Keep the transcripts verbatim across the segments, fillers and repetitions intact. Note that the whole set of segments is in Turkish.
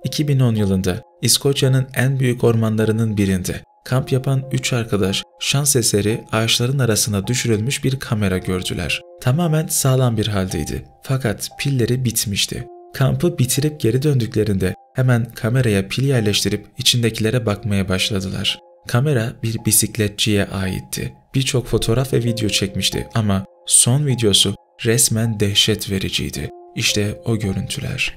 iki bin on yılında İskoçya'nın en büyük ormanlarının birinde kamp yapan üç arkadaş şans eseri ağaçların arasına düşürülmüş bir kamera gördüler. Tamamen sağlam bir haldeydi. Fakat pilleri bitmişti. Kampı bitirip geri döndüklerinde hemen kameraya pil yerleştirip içindekilere bakmaya başladılar. Kamera bir bisikletçiye aitti. Birçok fotoğraf ve video çekmişti ama son videosu resmen dehşet vericiydi. İşte o görüntüler.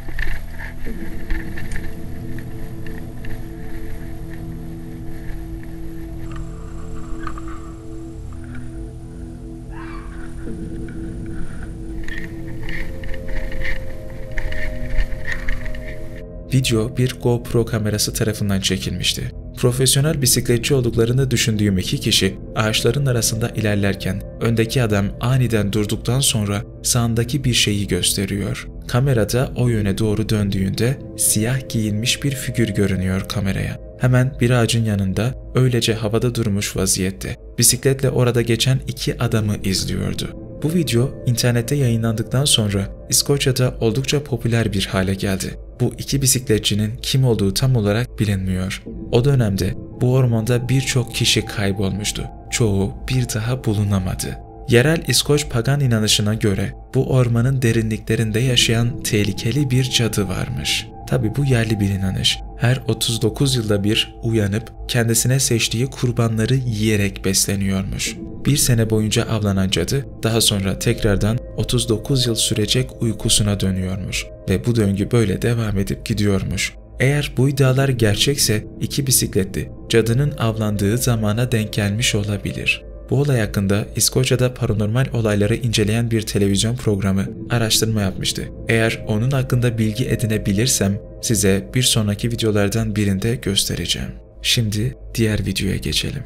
Video bir GoPro kamerası tarafından çekilmişti. Profesyonel bisikletçi olduklarını düşündüğüm iki kişi ağaçların arasında ilerlerken öndeki adam aniden durduktan sonra sağındaki bir şeyi gösteriyor. Kamerada o yöne doğru döndüğünde siyah giyinmiş bir figür görünüyor kameraya. Hemen bir ağacın yanında öylece havada durmuş vaziyette. Bisikletle orada geçen iki adamı izliyordu. Bu video internette yayınlandıktan sonra İskoçya'da oldukça popüler bir hale geldi. Bu iki bisikletçinin kim olduğu tam olarak bilinmiyor. O dönemde bu ormanda birçok kişi kaybolmuştu. Çoğu bir daha bulunamadı. Yerel İskoç pagan inanışına göre bu ormanın derinliklerinde yaşayan tehlikeli bir cadı varmış. Tabi bu yerli bir inanış. Her otuz dokuz yılda bir uyanıp kendisine seçtiği kurbanları yiyerek besleniyormuş. Bir sene boyunca avlanan cadı daha sonra tekrardan otuz dokuz yıl sürecek uykusuna dönüyormuş ve bu döngü böyle devam edip gidiyormuş. Eğer bu iddialar gerçekse iki bisikletli cadının avlandığı zamana denk gelmiş olabilir. Bu olay hakkında İskoçya'da paranormal olayları inceleyen bir televizyon programı araştırma yapmıştı. Eğer onun hakkında bilgi edinebilirsem size bir sonraki videolardan birinde göstereceğim. Şimdi diğer videoya geçelim.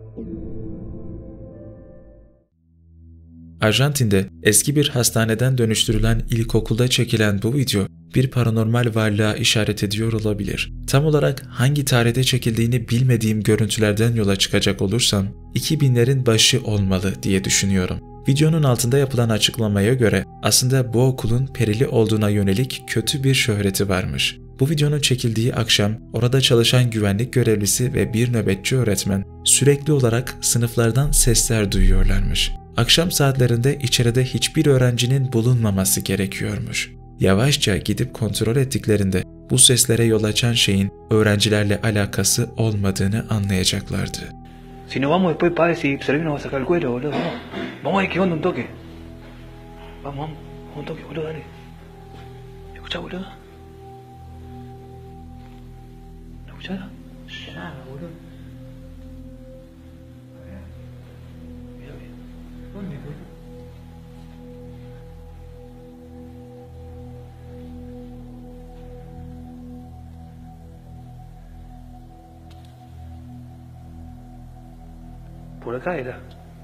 Arjantin'de eski bir hastaneden dönüştürülen ilkokulda çekilen bu video bir paranormal varlığa işaret ediyor olabilir. Tam olarak hangi tarihte çekildiğini bilmediğim görüntülerden yola çıkacak olursam iki binlerin başı olmalı diye düşünüyorum. Videonun altında yapılan açıklamaya göre aslında bu okulun perili olduğuna yönelik kötü bir şöhreti varmış. Bu videonun çekildiği akşam orada çalışan güvenlik görevlisi ve bir nöbetçi öğretmen sürekli olarak sınıflardan sesler duyuyorlarmış. Akşam saatlerinde içeride hiçbir öğrencinin bulunmaması gerekiyormuş. Yavaşça gidip kontrol ettiklerinde bu seslere yol açan şeyin öğrencilerle alakası olmadığını anlayacaklardı. Si no vamos después padre si Servino nos va a sacar el cuero, boludo. Vamos. Vamos ahí que onda un toque. Vamos, vamos. Un toque, boludo, dale. ¿Escuchá, boludo? ¿Lo escuchás? Ya, boludo. Mira bien. ¿Dónde, boludo? Por acá era.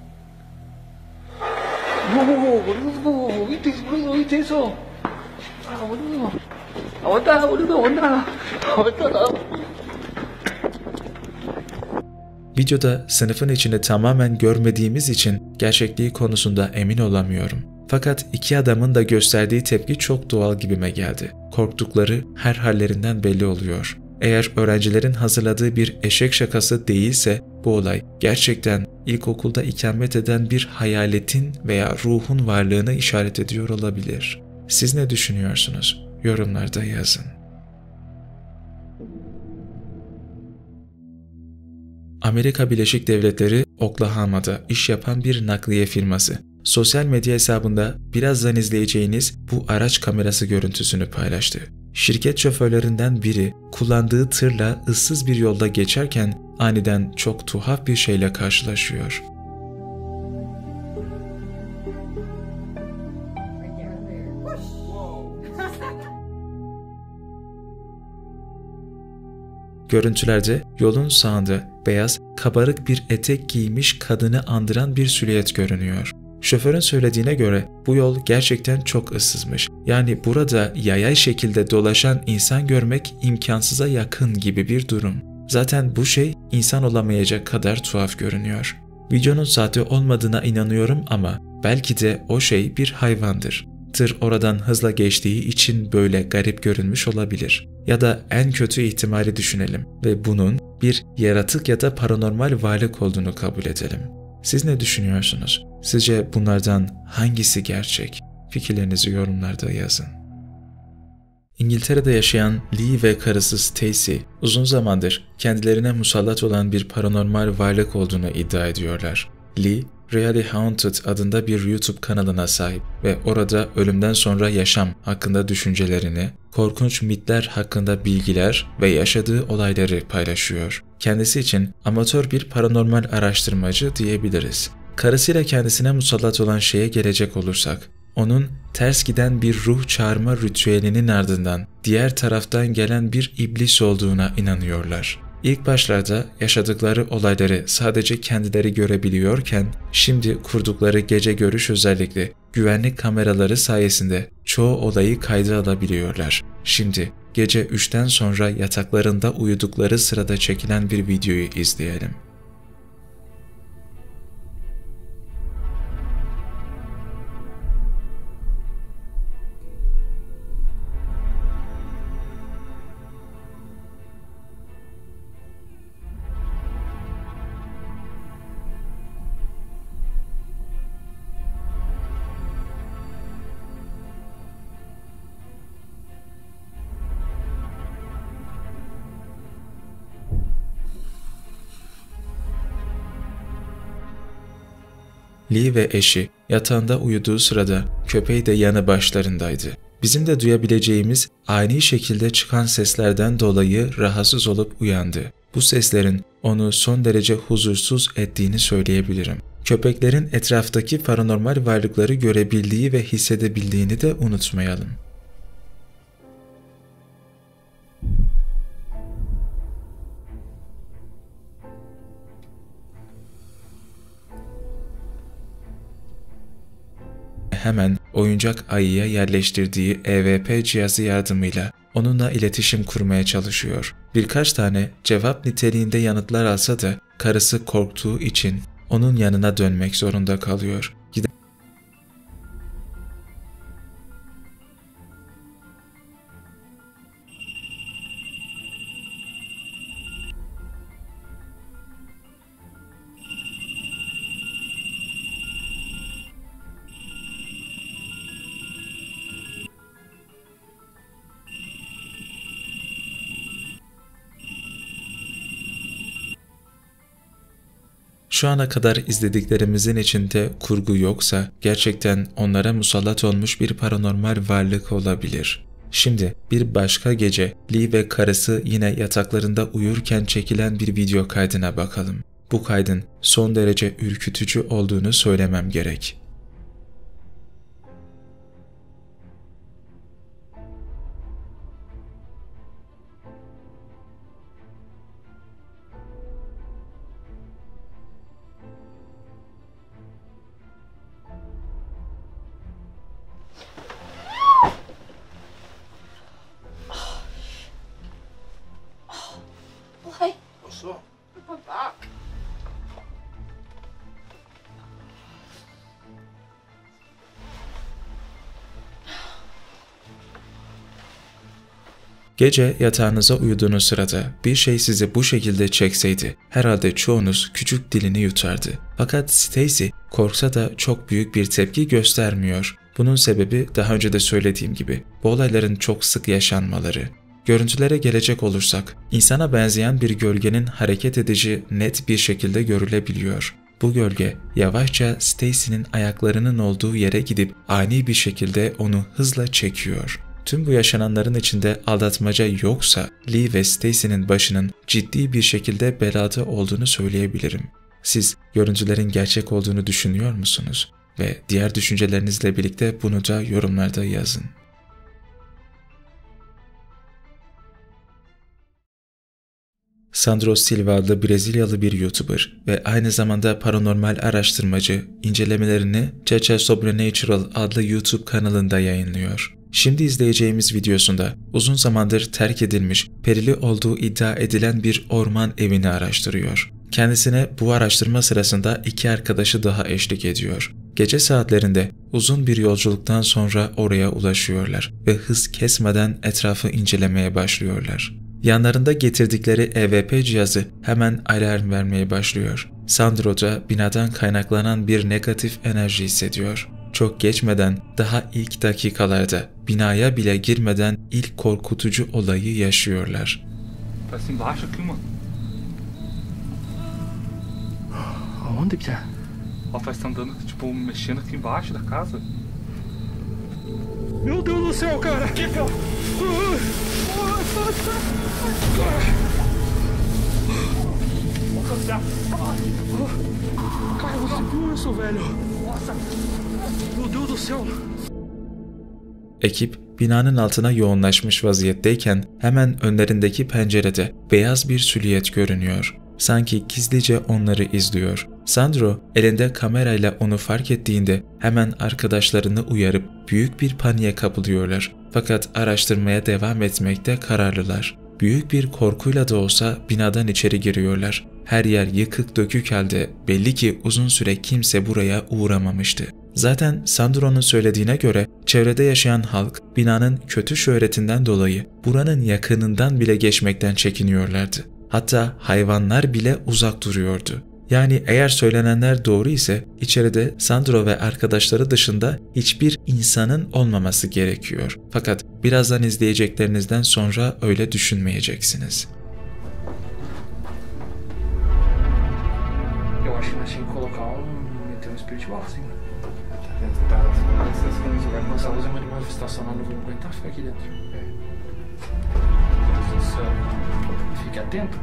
No, boludo, ¿viste, boludo, viste eso? Ah, boludo. Aguantá, boludo, aguantá. Aguantá. Videoda sınıfın içini tamamen görmediğimiz için gerçekliği konusunda emin olamıyorum. Fakat iki adamın da gösterdiği tepki çok doğal gibime geldi. Korktukları her hallerinden belli oluyor. Eğer öğrencilerin hazırladığı bir eşek şakası değilse bu olay gerçekten ilkokulda ikamet eden bir hayaletin veya ruhun varlığını işaret ediyor olabilir. Siz ne düşünüyorsunuz? Yorumlarda yazın. Amerika Birleşik Devletleri Oklahoma'da iş yapan bir nakliye firması sosyal medya hesabında birazdan izleyeceğiniz bu araç kamerası görüntüsünü paylaştı. Şirket şoförlerinden biri kullandığı tırla ıssız bir yolda geçerken aniden çok tuhaf bir şeyle karşılaşıyor. Görüntülerde yolun sağında beyaz, kabarık bir etek giymiş kadını andıran bir silüet görünüyor. Şoförün söylediğine göre bu yol gerçekten çok ıssızmış. Yani burada yayay şekilde dolaşan insan görmek imkansıza yakın gibi bir durum. Zaten bu şey insan olamayacak kadar tuhaf görünüyor. Videonun sahte olmadığına inanıyorum ama belki de o şey bir hayvandır. tır oradan hızla geçtiği için böyle garip görünmüş olabilir. Ya da en kötü ihtimali düşünelim ve bunun bir yaratık ya da paranormal varlık olduğunu kabul edelim. Siz ne düşünüyorsunuz? Sizce bunlardan hangisi gerçek? Fikirlerinizi yorumlarda yazın. İngiltere'de yaşayan Lee ve karısı Stacy uzun zamandır kendilerine musallat olan bir paranormal varlık olduğunu iddia ediyorlar. Lee, Really Haunted adında bir YouTube kanalına sahip ve orada ölümden sonra yaşam hakkında düşüncelerini, korkunç mitler hakkında bilgiler ve yaşadığı olayları paylaşıyor. Kendisi için amatör bir paranormal araştırmacı diyebiliriz. Karısıyla kendisine musallat olan şeye gelecek olursak, onun ters giden bir ruh çağırma ritüelinin ardından diğer taraftan gelen bir iblis olduğuna inanıyorlar. İlk başlarda yaşadıkları olayları sadece kendileri görebiliyorken, şimdi kurdukları gece görüş özellikle güvenlik kameraları sayesinde çoğu olayı kayda alabiliyorlar. Şimdi gece üçten sonra yataklarında uyudukları sırada çekilen bir videoyu izleyelim. Lee ve eşi yatağında uyuduğu sırada köpeği de yanı başlarındaydı. Bizim de duyabileceğimiz ani şekilde çıkan seslerden dolayı rahatsız olup uyandı. Bu seslerin onu son derece huzursuz ettiğini söyleyebilirim. Köpeklerin etraftaki paranormal varlıkları görebildiği ve hissedebildiğini de unutmayalım. Hemen oyuncak ayıya yerleştirdiği E V P cihazı yardımıyla onunla iletişim kurmaya çalışıyor. Birkaç tane cevap niteliğinde yanıtlar alsa da karısı korktuğu için onun yanına dönmek zorunda kalıyor. Gide Şu ana kadar izlediklerimizin içinde kurgu yoksa gerçekten onlara musallat olmuş bir paranormal varlık olabilir. Şimdi bir başka gece Lee ve karısı yine yataklarında uyurken çekilen bir video kaydına bakalım. Bu kaydın son derece ürkütücü olduğunu söylemem gerek. Hey, What's up? my back. Gece yatağınıza uyuduğunuz sırada bir şey sizi bu şekilde çekseydi herhalde çoğunuz küçük dilini yutardı. Fakat Stacy korksa da çok büyük bir tepki göstermiyor. Bunun sebebi daha önce de söylediğim gibi bu olayların çok sık yaşanmaları. Görüntülere gelecek olursak insana benzeyen bir gölgenin hareket edici net bir şekilde görülebiliyor. Bu gölge yavaşça Stacy'nin ayaklarının olduğu yere gidip ani bir şekilde onu hızla çekiyor. Tüm bu yaşananların içinde aldatmaca yoksa Lee ve Stacy'nin başının ciddi bir şekilde belada olduğunu söyleyebilirim. Siz görüntülerin gerçek olduğunu düşünüyor musunuz? Ve diğer düşüncelerinizle birlikte bunu da yorumlarda yazın. Sandro Silva adlı Brezilyalı bir YouTuber ve aynı zamanda paranormal araştırmacı incelemelerini Chacha Sobrenatural adlı YouTube kanalında yayınlıyor. Şimdi izleyeceğimiz videosunda uzun zamandır terk edilmiş, perili olduğu iddia edilen bir orman evini araştırıyor. Kendisine bu araştırma sırasında iki arkadaşı daha eşlik ediyor. Gece saatlerinde uzun bir yolculuktan sonra oraya ulaşıyorlar ve hız kesmeden etrafı incelemeye başlıyorlar. Yanlarında getirdikleri E V P cihazı hemen alarm vermeye başlıyor. Sandro da binadan kaynaklanan bir negatif enerji hissediyor. Çok geçmeden daha ilk dakikalarda binaya bile girmeden ilk korkutucu olayı yaşıyorlar. Parece embaixo aqui, mano. Aonde que é? Ó, parece andando, tipo, mexendo aqui embaixo da casa. Meu Deus do céu, cara! Aqui, cara! Cara, você viu isso, velho? Nossa! Meu Deus do céu! Ekip binanın altına yoğunlaşmış vaziyetteyken hemen önlerindeki pencerede beyaz bir silüet görünüyor. Sanki gizlice onları izliyor. Sandro elinde kamerayla onu fark ettiğinde hemen arkadaşlarını uyarıp büyük bir paniğe kapılıyorlar. Fakat araştırmaya devam etmekte kararlılar. Büyük bir korkuyla da olsa binadan içeri giriyorlar. Her yer yıkık dökük halde, belli ki uzun süre kimse buraya uğramamıştı. Zaten Sandro'nun söylediğine göre çevrede yaşayan halk binanın kötü şöhretinden dolayı buranın yakınından bile geçmekten çekiniyorlardı. Hatta hayvanlar bile uzak duruyordu. Yani eğer söylenenler doğru ise içeride Sandro ve arkadaşları dışında hiçbir insanın olmaması gerekiyor. Fakat birazdan izleyeceklerinizden sonra öyle düşünmeyeceksiniz. Eu acho que nós tínhamos que colocar um. meter um spirit box, hein? Tá, essas coisas vai Nossa, passar. usa uma manifestação, nós não vamos aguentar ficar aqui dentro. É. Fique atento.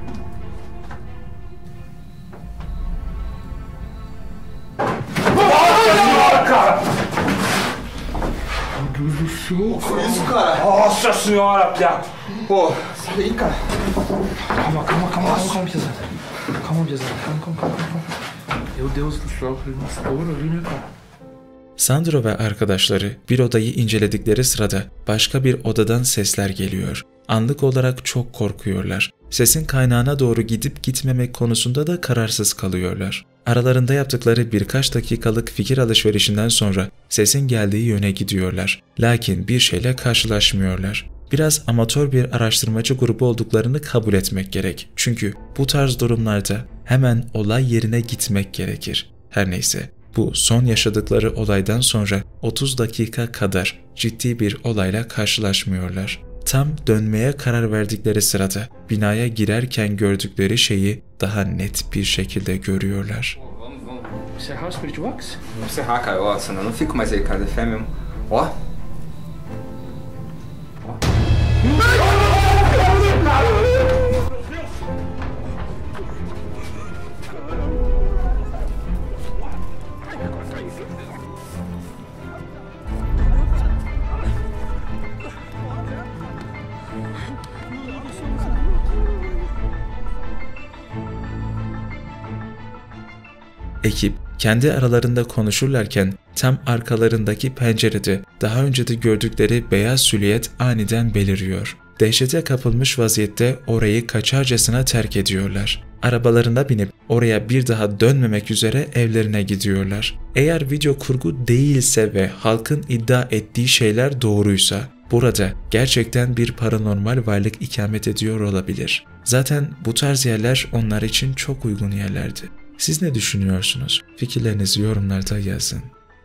Meu Deus do céu, Que isso, cara? Nossa senhora, piá! Pô, sai aí, cara. Calma, calma, calma, calma, calma, pesado. Calma, pesado. Calma, calma, calma, calma. Meu Deus do céu, fez um estouro ali, né, cara? Sandro ve arkadaşları bir odayı inceledikleri sırada başka bir odadan sesler geliyor. Anlık olarak çok korkuyorlar. Sesin kaynağına doğru gidip gitmemek konusunda da kararsız kalıyorlar. Aralarında yaptıkları birkaç dakikalık fikir alışverişinden sonra sesin geldiği yöne gidiyorlar. Lakin bir şeyle karşılaşmıyorlar. Biraz amatör bir araştırmacı grubu olduklarını kabul etmek gerek. Çünkü bu tarz durumlarda hemen olay yerine gitmek gerekir. Her neyse, bu son yaşadıkları olaydan sonra otuz dakika kadar ciddi bir olayla karşılaşmıyorlar. Tam dönmeye karar verdikleri sırada binaya girerken gördükleri şeyi daha net bir şekilde görüyorlar. Vamos, vamos. Encerrar o spirit box? Vamos encerrar, cara. Ó, senão eu não fico mais aí, cara. De fé mesmo. Ó. Ekip kendi aralarında konuşurlarken tam arkalarındaki pencerede daha önce de gördükleri beyaz silüet aniden beliriyor. Dehşete kapılmış vaziyette orayı kaçarcasına terk ediyorlar. Arabalarına binip oraya bir daha dönmemek üzere evlerine gidiyorlar. Eğer video kurgu değilse ve halkın iddia ettiği şeyler doğruysa, burada gerçekten bir paranormal varlık ikamet ediyor olabilir. Zaten bu tarz yerler onlar için çok uygun yerlerdi. Siz ne düşünüyorsunuz? Fikirlerinizi yorumlarda yazın.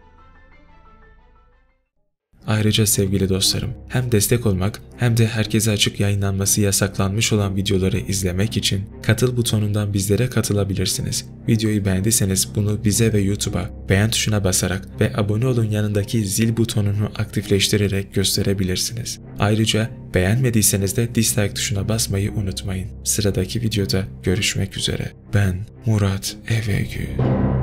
Ayrıca sevgili dostlarım, hem destek olmak hem de herkese açık yayınlanması yasaklanmış olan videoları izlemek için katıl butonundan bizlere katılabilirsiniz. Videoyu beğendiyseniz bunu bize ve YouTube'a beğen tuşuna basarak ve abone olun yanındaki zil butonunu aktifleştirerek gösterebilirsiniz. Ayrıca beğenmediyseniz de dislike tuşuna basmayı unutmayın. Sıradaki videoda görüşmek üzere. Ben Murat Evegü.